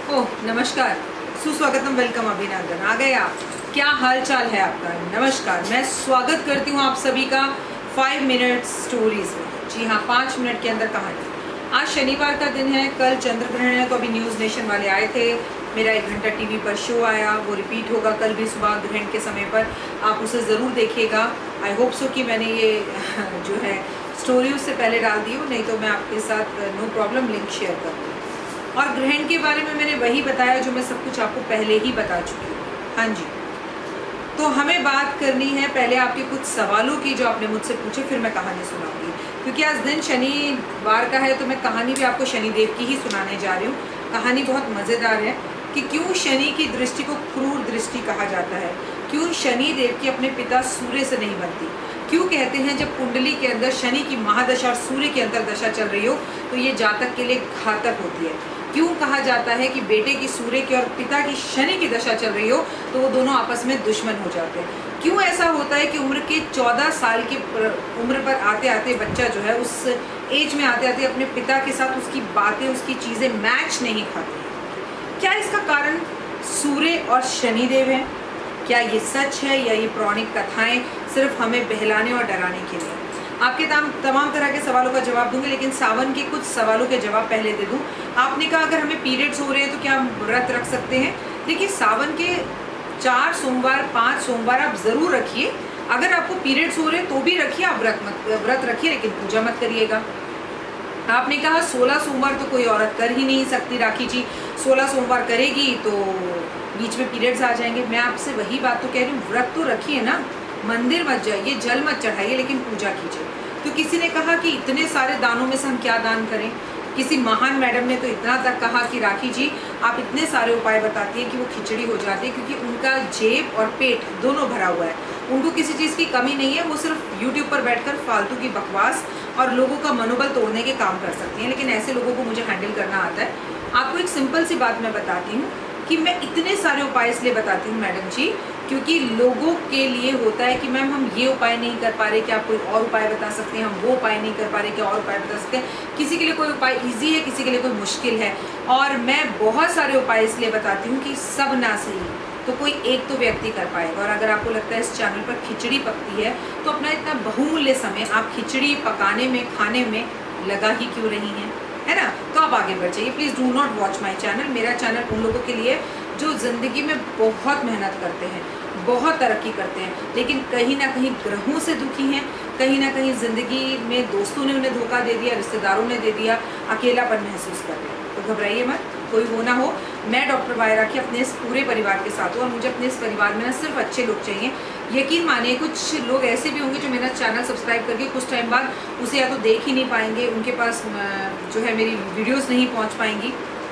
ओह नमस्कार, सुस्वागतम, वेलकम, अभिनंदन। आ गए आप? क्या हाल चाल है आपका? नमस्कार, मैं स्वागत करती हूँ आप सभी का 5 मिनट स्टोरीज में। जी हाँ, 5 मिनट के अंदर कहानी। आज शनिवार का दिन है, कल चंद्र ग्रहण है, तो अभी न्यूज़ नेशन वाले आए थे, मेरा 1 घंटा टीवी पर शो आया, वो रिपीट होगा कल भी सुबह ग्रहण के समय पर, आप उसे ज़रूर देखिएगा। आई होप सो कि मैंने ये जो है स्टोरी उससे पहले डाल दी हो, नहीं तो मैं आपके साथ नो प्रॉब्लम लिंक शेयर कर दूँ। और ग्रहण के बारे में मैंने वही बताया जो मैं सब कुछ आपको पहले ही बता चुकी हूँ। हाँ जी, तो हमें बात करनी है पहले आपके कुछ सवालों की जो आपने मुझसे पूछे, फिर मैं कहानी सुनाऊंगी। क्योंकि आज दिन शनिवार का है तो मैं कहानी भी आपको शनिदेव की ही सुनाने जा रही हूँ। कहानी बहुत मज़ेदार है कि क्यों शनि की दृष्टि को क्रूर दृष्टि कहा जाता है, क्यों शनि देव की अपने पिता सूर्य से नहीं बनती, क्यों कहते हैं जब कुंडली के अंदर शनि की महादशा और सूर्य की अंतरदशा चल रही हो तो ये जातक के लिए घातक होती है, क्यों कहा जाता है कि बेटे की सूर्य की और पिता की शनि की दशा चल रही हो तो वो दोनों आपस में दुश्मन हो जाते हैं, क्यों ऐसा होता है कि उम्र के 14 साल की उम्र पर आते आते बच्चा जो है उस एज में आते आते अपने पिता के साथ उसकी बातें, उसकी चीज़ें मैच नहीं खाती। क्या इसका कारण सूर्य और शनिदेव है? क्या ये सच है या ये पौराणिक कथाएं सिर्फ हमें बहलाने और डराने के लिए? आपके तमाम तरह के सवालों का जवाब दूंगी, लेकिन सावन के कुछ सवालों के जवाब पहले दे दूं। आपने कहा अगर हमें पीरियड्स हो रहे हैं तो क्या हम व्रत रख सकते हैं? देखिए, सावन के 4 सोमवार 5 सोमवार आप ज़रूर रखिए। अगर आपको पीरियड्स हो रहे हैं तो भी रखिए, आप व्रत रखिए, लेकिन पूजा मत करिएगा। आपने कहा 16 सोमवार तो कोई औरत कर ही नहीं सकती, राखी जी 16 सोमवार करेगी तो बीच में पीरियड्स आ जाएंगे। मैं आपसे वही बात तो कह रही हूँ, व्रत तो रखिए ना, मंदिर मत जाइए, जल मत चढ़ाइए, लेकिन पूजा कीजिए। तो किसी ने कहा कि इतने सारे दानों में से हम क्या दान करें? किसी महान मैडम ने तो इतना तक कहा कि राखी जी आप इतने सारे उपाय बताती हैं कि वो खिचड़ी हो जाती है, क्योंकि उनका जेब और पेट दोनों भरा हुआ है, उनको किसी चीज़ की कमी नहीं है, वो सिर्फ यूट्यूब पर बैठकर फालतू की बकवास और लोगों का मनोबल तोड़ने के काम कर सकती हैं, लेकिन ऐसे लोगों को मुझे हैंडल करना आता है। आपको एक सिंपल सी बात मैं बताती हूँ कि मैं इतने सारे उपाय इसलिए बताती हूँ मैडम जी, क्योंकि लोगों के लिए होता है कि मैम हम ये उपाय नहीं कर पा रहे, क्या आप कोई और उपाय बता सकते हैं? हम वो उपाय नहीं कर पा रहे, क्या और उपाय बता सकते हैं? किसी के लिए कोई उपाय इजी है, किसी के लिए कोई मुश्किल है, और मैं बहुत सारे उपाय इसलिए बताती हूँ कि सब ना सही तो कोई एक तो व्यक्ति कर पाएगा। और अगर आपको लगता है इस चैनल पर खिचड़ी पकती है तो अपना इतना बहुमूल्य समय आप खिचड़ी पकाने में, खाने में लगा ही क्यों रही हैं, है ना? तो आप आगे बढ़ जाइए। Please do not watch my channel. मेरा चैनल उन लोगों के लिए जो ज़िंदगी में बहुत मेहनत करते हैं, बहुत तरक्की करते हैं, लेकिन कहीं ना कहीं ग्रहों से दुखी हैं, कहीं ना कहीं ज़िंदगी में दोस्तों ने उन्हें धोखा दे दिया, रिश्तेदारों ने दे दिया, अकेलापन महसूस कर रहे हैं। तो घबराइए मत, कोई वो ना हो। मैं डॉक्टर वायरा की अपने इस पूरे परिवार के साथ हूँ, और मुझे अपने इस परिवार में ना सिर्फ अच्छे लोग चाहिए। यकीन मानिए, कुछ लोग ऐसे भी होंगे जो मेरा चैनल सब्सक्राइब करके कुछ टाइम बाद उसे या तो देख ही नहीं पाएंगे, उनके पास जो है मेरी वीडियोस नहीं पहुंच पाएंगी,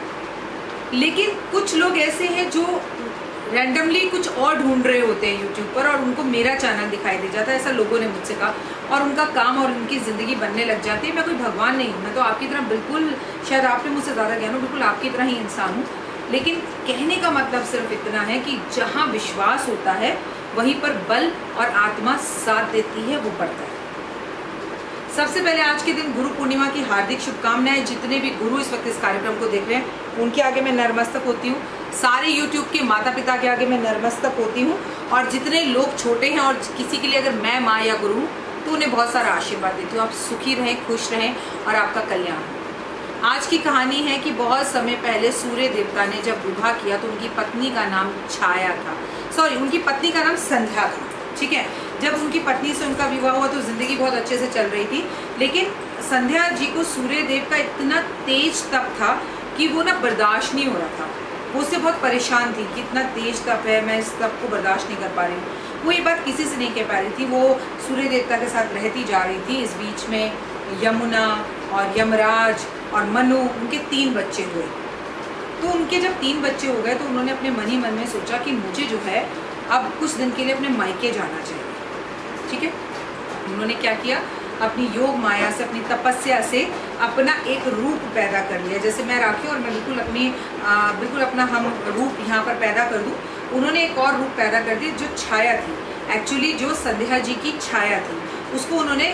लेकिन कुछ लोग ऐसे हैं जो रैंडमली कुछ और ढूंढ रहे होते हैं यूट्यूब पर और उनको मेरा चैनल दिखाई दे जाता है, ऐसा लोगों ने मुझसे कहा, और उनका काम और उनकी ज़िंदगी बनने लग जाती है। मैं कोई भगवान नहीं हूँ, मैं तो आपकी तरह बिल्कुल, शायद आपने मुझसे ज़्यादा ज्ञान हो, बिल्कुल आपकी तरह ही इंसान हूँ, लेकिन कहने का मतलब सिर्फ इतना है कि जहाँ विश्वास होता है वहीं पर बल और आत्मा साथ देती है, वो बढ़ता है। सबसे पहले आज के दिन गुरु पूर्णिमा की हार्दिक शुभकामनाएं। जितने भी गुरु इस वक्त इस कार्यक्रम को देख रहे हैं उनके आगे मैं नतमस्तक होती हूँ, सारे यूट्यूब के माता पिता के आगे मैं नतमस्तक होती हूँ, और जितने लोग छोटे हैं और किसी के लिए अगर मैं माँ या गुरु हूँ तो उन्हें बहुत सारा आशीर्वाद देती हूँ। आप सुखी रहें, खुश रहें और आपका कल्याण हो। आज की कहानी है कि बहुत समय पहले सूर्य देवता ने जब विवाह किया तो उनकी पत्नी का नाम छाया था, सॉरी उनकी पत्नी का नाम संध्या था, ठीक है। जब उनकी पत्नी से उनका विवाह हुआ तो ज़िंदगी बहुत अच्छे से चल रही थी, लेकिन संध्या जी को सूर्य देव का इतना तेज तप था कि वो ना बर्दाश्त नहीं हो रहा था, वो उससे बहुत परेशान थी कि इतना तेज तप है, मैं इस तप को बर्दाश्त नहीं कर पा रही हूँ। वो ये बात किसी से नहीं कह पा रही थी, वो सूर्य देवता के साथ रहती जा रही थी। इस बीच में यमुना और यमराज और मनु, उनके 3 बच्चे हुए। तो उनके जब 3 बच्चे हो गए तो उन्होंने अपने मन ही मन में सोचा कि मुझे जो है अब कुछ दिन के लिए अपने मायके जाना चाहिए, ठीक है। उन्होंने क्या किया, अपनी योग माया से, अपनी तपस्या से अपना एक रूप पैदा कर लिया। जैसे मैं राखी और मैं बिल्कुल अपना हम रूप यहाँ पर पैदा कर दूँ, उन्होंने एक और रूप पैदा कर दिया जो छाया थी, एक्चुअली जो संध्या जी की छाया थी उसको उन्होंने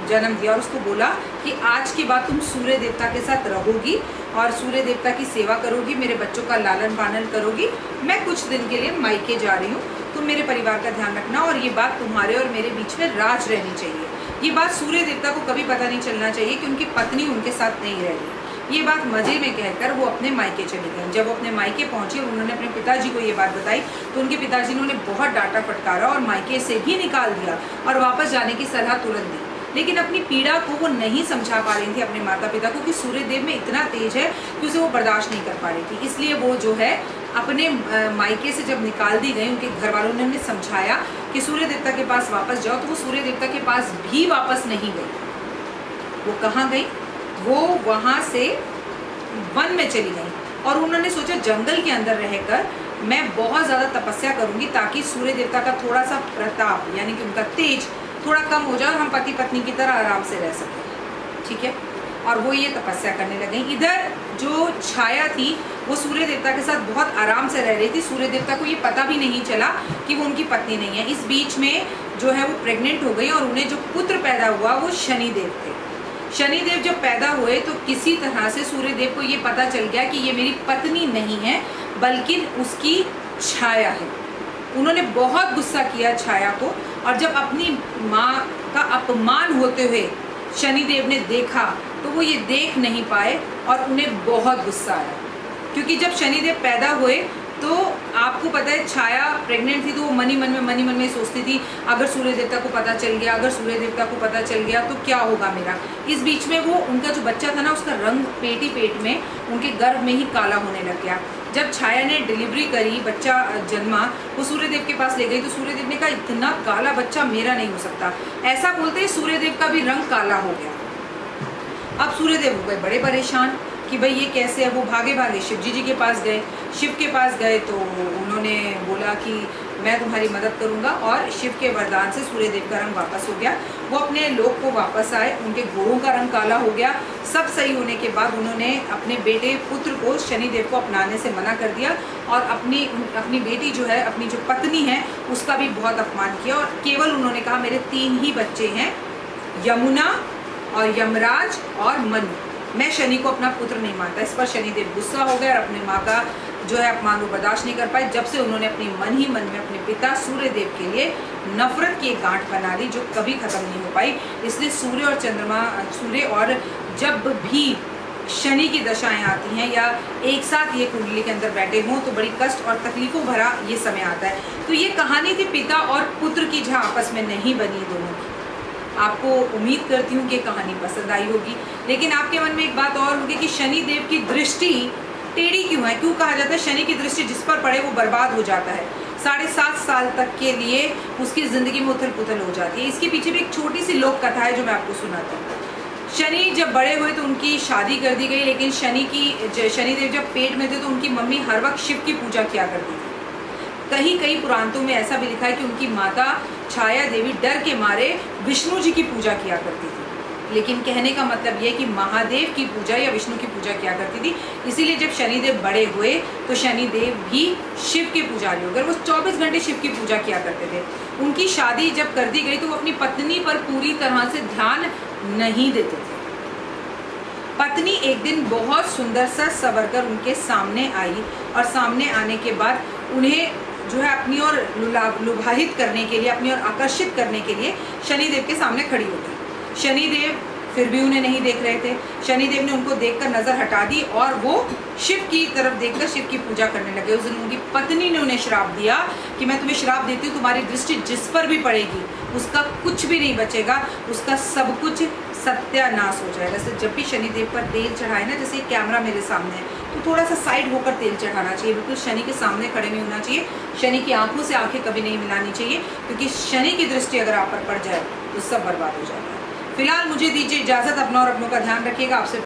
जन्म दिया और उसको बोला कि आज के बाद तुम सूर्य देवता के साथ रहोगी और सूर्य देवता की सेवा करोगी, मेरे बच्चों का लालन पालन करोगी। मैं कुछ दिन के लिए मायके जा रही हूँ, तुम मेरे परिवार का ध्यान रखना और ये बात तुम्हारे और मेरे बीच में राज रहनी चाहिए। ये बात सूर्य देवता को कभी पता नहीं चलना चाहिए कि उनकी पत्नी उनके साथ नहीं रह रही। ये बात मजे में कहकर वो अपने मायके चली गई। जब वो अपने मायके पहुंची और उन्होंने अपने पिताजी को ये बात बताई तो उनके पिताजी ने उन्हें बहुत डांटा फटकारा और मायके से भी निकाल दिया और वापस जाने की सलाह तुरंत दी। लेकिन अपनी पीड़ा को वो नहीं समझा पा रही थी अपने माता पिता को कि सूर्यदेव में इतना तेज है कि उसे वो बर्दाश्त नहीं कर पा रही थी। इसलिए वो जो है अपने मायके से जब निकाल दी गई, उनके घर वालों ने उन्हें समझाया कि सूर्य देवता के पास वापस जाओ, तो वो सूर्य देवता के पास भी वापस नहीं गई। वो कहाँ गई? वो वहाँ से वन में चली गई और उन्होंने सोचा जंगल के अंदर रहकर मैं बहुत ज़्यादा तपस्या करूंगी ताकि सूर्य देवता का थोड़ा सा प्रताप यानी कि उनका तेज थोड़ा कम हो जाए और हम पति पत्नी की तरह आराम से रह सकें। ठीक है, और वो ये तपस्या करने लगे। इधर जो छाया थी वो सूर्य देवता के साथ बहुत आराम से रह रही थी। सूर्य देवता को ये पता भी नहीं चला कि वो उनकी पत्नी नहीं है। इस बीच में जो है वो प्रेग्नेंट हो गई और उन्हें जो पुत्र पैदा हुआ वो शनिदेव थे। शनिदेव जब पैदा हुए तो किसी तरह से सूर्यदेव को ये पता चल गया कि ये मेरी पत्नी नहीं है बल्कि उसकी छाया है। उन्होंने बहुत गुस्सा किया छाया को और जब अपनी माँ का अपमान होते हुए शनिदेव ने देखा तो वो ये देख नहीं पाए और उन्हें बहुत गुस्सा आया। क्योंकि जब शनिदेव पैदा हुए तो आपको पता है छाया प्रेग्नेंट थी तो वो मन ही मन में सोचती थी अगर सूर्य देवता को पता चल गया, अगर सूर्य देवता को पता चल गया तो क्या होगा मेरा। इस बीच में वो उनका जो बच्चा था ना उसका रंग पेट में उनके गर्भ में ही काला होने लग गया। जब छाया ने डिलीवरी करी, बच्चा जन्मा, वो सूर्यदेव के पास ले गई तो सूर्यदेव ने कहा इतना काला बच्चा मेरा नहीं हो सकता। ऐसा बोलते ही सूर्यदेव का भी रंग काला हो गया। अब सूर्यदेव हो गए बड़े परेशान कि भाई ये कैसे है। वो भागे शिव जी के पास गए। शिव के पास गए तो उन्होंने बोला कि मैं तुम्हारी मदद करूंगा और शिव के वरदान से सूर्यदेव का रंग वापस हो गया। वो अपने लोक को वापस आए, उनके घोड़ों का रंग काला हो गया। सब सही होने के बाद उन्होंने अपने बेटे पुत्र को शनिदेव को अपनाने से मना कर दिया और अपनी बेटी जो है, अपनी जो पत्नी है उसका भी बहुत अपमान किया और केवल उन्होंने कहा मेरे 3 ही बच्चे हैं, यमुना और यमराज और मनु, मैं शनि को अपना पुत्र नहीं मानता। इस पर शनिदेव गुस्सा हो गए और अपने माँ का जो है अपमान वो बर्दाश्त नहीं कर पाए। जब से उन्होंने अपने मन ही मन में अपने पिता सूर्यदेव के लिए नफरत की एक गांठ बना ली जो कभी खत्म नहीं हो पाई। इसलिए सूर्य और जब भी शनि की दशाएं आती हैं या एक साथ ये कुंडली के अंदर बैठे हों तो बड़ी कष्ट और तकलीफों भरा ये समय आता है। तो ये कहानी थी पिता और पुत्र की जहाँ आपस में नहीं बनी दोनों की। आपको उम्मीद करती हूँ कि कहानी पसंद आई होगी। लेकिन आपके मन में एक बात और होगी कि शनि देव की दृष्टि टेढ़ी क्यों है? क्यों कहा जाता है शनि की दृष्टि जिस पर पड़े वो बर्बाद हो जाता है। 7.5 साल तक के लिए उसकी ज़िंदगी में उथल पुथल हो जाती है। इसके पीछे भी एक छोटी सी लोक कथा है जो मैं आपको सुनाता हूँ। शनि जब बड़े हुए तो उनकी शादी कर दी गई, लेकिन शनिदेव जब पेट में थे तो उनकी मम्मी हर वक्त शिव की पूजा किया करती थी। कई पुराणों में ऐसा भी लिखा है कि उनकी माता छाया देवी डर के मारे विष्णु जी की पूजा किया करती थी। लेकिन कहने का मतलब ये कि महादेव की पूजा या विष्णु की पूजा किया करती थी। इसीलिए जब शनिदेव बड़े हुए तो शनिदेव भी शिव के पुजारी हो गए। वो 24 घंटे शिव की पूजा किया करते थे। उनकी शादी जब कर दी गई तो वो अपनी पत्नी पर पूरी तरह से ध्यान नहीं देते थे। पत्नी एक दिन बहुत सुंदर सा सवर कर उनके सामने आई और सामने आने के बाद उन्हें जो है अपनी ओर लुभायित करने के लिए, अपनी ओर आकर्षित करने के लिए शनिदेव के सामने खड़ी हो गई। शनिदेव फिर भी उन्हें नहीं देख रहे थे। शनिदेव ने उनको देखकर नजर हटा दी और वो शिव की तरफ देखकर शिव की पूजा करने लगे। उस दिन उनकी पत्नी ने उन्हें श्राप दिया कि मैं तुम्हें श्राप देती हूँ, तुम्हारी दृष्टि जिस पर भी पड़ेगी उसका कुछ भी नहीं बचेगा, उसका सब कुछ सत्यानाश हो जाएगा। जैसे जब भी शनिदेव पर तेल चढ़ाए ना, जैसे कैमरा मेरे सामने है तो थोड़ा सा साइड होकर तेल चढ़ाना चाहिए, बिल्कुल शनि के सामने खड़े नहीं होना चाहिए। शनि की आंखों से आंखें कभी नहीं मिलानी चाहिए, क्योंकि शनि की दृष्टि अगर आप पर पड़ जाए तो सब बर्बाद हो जाता है। फिलहाल मुझे दीजिए इजाजत। अपना और अपनों का ध्यान रखिएगा। आपसे